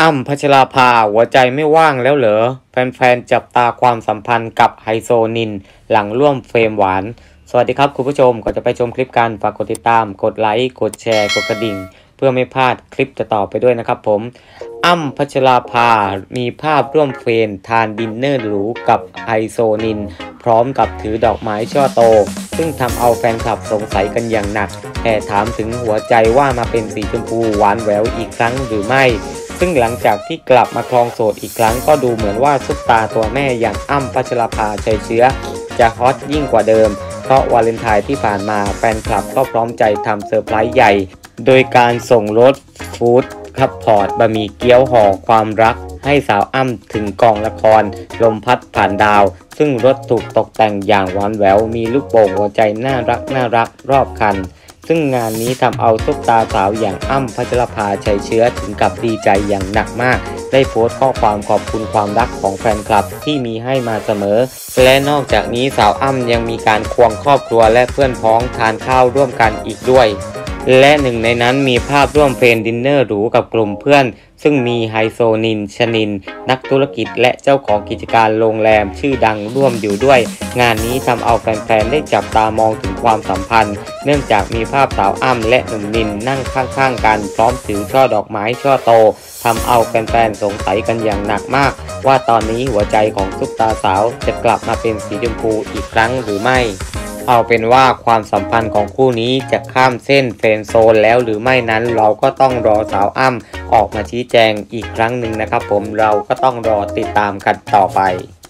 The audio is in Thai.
อ้ำพัชราภาหัวใจไม่ว่างแล้วเหรอแฟนๆจับตาความสัมพันธ์กับไฮโซนินหลังร่วมเฟรมหวานสวัสดีครับคุณผู้ชมก่อนจะไปชมคลิปกันฝากกดติดตามกดไลค์กดแชร์กดกระดิ่งเพื่อไม่พลาดคลิปต่อไปด้วยนะครับผมอ้ำพัชราภามีภาพร่วมเฟรมทานดินเนอร์หรูกับไฮโซนินพร้อมกับถือดอกไม้ช่อโตซึ่งทำเอาแฟนคลับสงสัยกันอย่างหนักแห่ถามถึงหัวใจว่ามาเป็นสีชมพูหวานแหววอีกครั้งหรือไม่ซึ่งหลังจากที่กลับมาครองโสดอีกครั้งก็ดูเหมือนว่าซุปตาตัวแม่อย่างอ้ำพัชราภาชัยเชื้อจะฮอตยิ่งกว่าเดิมเพราะวาเลนไทน์ที่ผ่านมาแฟนคลับก็พร้อมใจทำเซอร์ไพรส์ใหญ่โดยการส่งรถฟู้ดคัพพอร์ตบะหมี่เกี๊ยวห่อความรักให้สาวอ้ำถึงกองละครลมพัดผ่านดาวซึ่งรถถูกตกแต่งอย่างหวานแหววมีลูกโป่งหัวใจน่ารักรอบคันซึ่งงานนี้ทำเอาซุปตาสาวอย่างอ้ำพัชราภาชัยเชื้อถึงกับดีใจอย่างหนักมากได้โพสต์ข้อความขอบคุณความรักของแฟนคลับที่มีให้มาเสมอและนอกจากนี้สาวอ้ำยังมีการควงครอบครัวและเพื่อนพ้องทานข้าวร่วมกันอีกด้วยและหนึ่งในนั้นมีภาพร่วมเฟรนดินเนอร์หรูกับกลุ่มเพื่อนซึ่งมีไฮโซนินชนินนักธุรกิจและเจ้าของกิจการโรงแรมชื่อดังร่วมอยู่ด้วยงานนี้ทำเอาแฟนๆได้จับตามองถึงความสัมพันธ์เนื่องจากมีภาพสาวอ้ำและหนุ่มนินนั่งข้างๆกันพร้อมถือช่อดอกไม้ช่อโตทำเอาแฟนๆสงสัยกันอย่างหนักมากว่าตอนนี้หัวใจของซุปตาสาวจะกลับมาเป็นสีชมพูอีกครั้งหรือไม่เอาเป็นว่าความสัมพันธ์ของคู่นี้จะข้ามเส้นเฟรนด์โซนแล้วหรือไม่นั้นเราก็ต้องรอสาวอ้ำออกมาชี้แจงอีกครั้งหนึ่งนะครับผมเราก็ต้องรอติดตามกันต่อไป